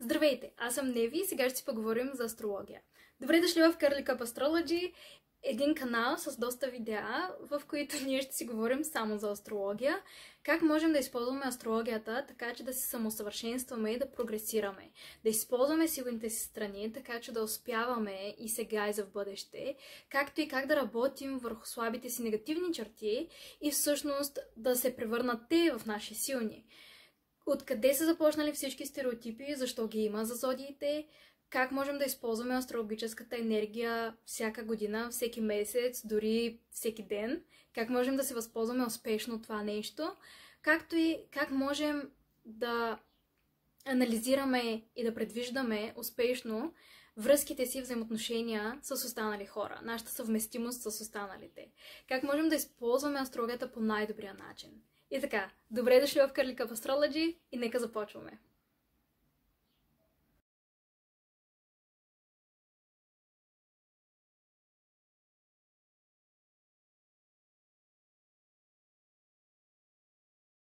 Здравейте, аз съм Неви и сега ще си поговорим за астрология. Добре дошли в Curly Cup Astrology, един канал с доста видеа, в които ние ще си говорим само за астрология. Как можем да използваме астрологията така, че да се самосъвършенстваме и да прогресираме. Да използваме силните си страни, така че да успяваме и сега и за в бъдеще. Както и как да работим върху слабите си негативни черти и всъщност да се превърнат те в наши силни. Откъде са започнали всички стереотипи, защо ги има за зодиите, как можем да използваме астрологическата енергия всяка година, всеки месец, дори всеки ден, как можем да се възползваме успешно от това нещо, както и как можем да анализираме и да предвиждаме успешно връзките си, взаимоотношения с останали хора, нашата съвместимост с останалите. Как можем да използваме астрологията по най-добрия начин. И така, добре дошли в Curly Cup Astrology и нека започваме!